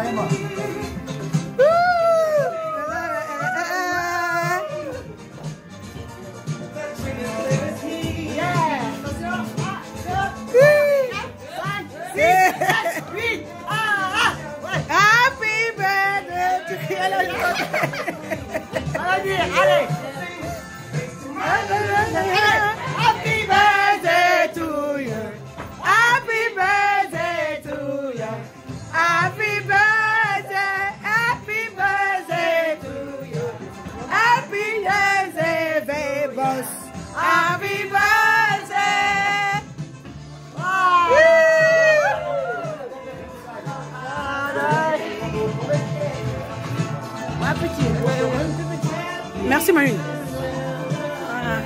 Allez! Happy birthday to you! Happy birthday to you! Happy birthday to you! Happy birthday, boss! Happy birthday! Merci Marine. Voilà.